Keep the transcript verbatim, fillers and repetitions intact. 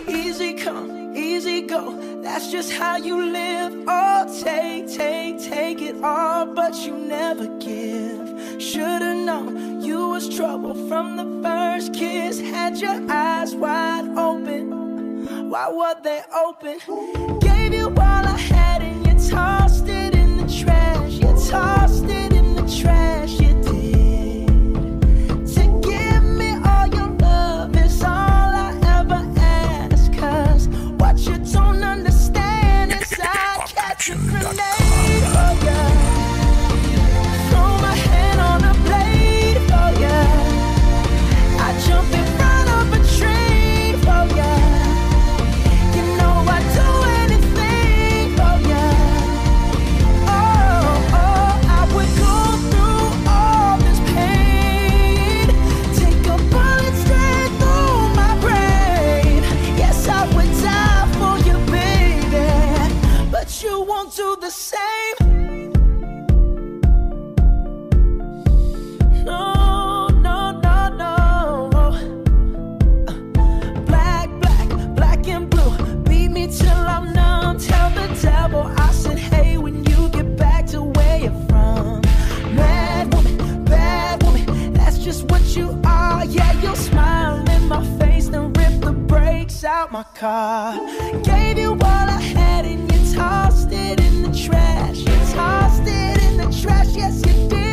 Easy come, easy go, that's just how you live. Oh, take, take, take it all, but you never give. Should've known you was trouble from the first kiss. Had your eyes wide open, why were they open? Gave you all I had and you tossed it in the trash. You tossed it in the trash, you did. To give me all your love is all I ever ask. Cause what you don't understand is I catch a grenade for ya. Throw my hand on a blade for ya. I jump in front of a train for ya. You know I'd do anything for ya. Oh, oh, I would go through all this pain. Take a bullet straight through my brain. Yes, I would die for you, baby, but you won't do the same. No, no, no, no. Black, black, black and blue. Beat me till I'm numb. Tell the devil I said, hey, when you get back to where you're from. Mad woman, bad woman, that's just what you are. Yeah, you'll smile in my face, then rip the brakes out my car. Gave you all I had and you tossed it in the trash. You tossed it in the trash, yes you did.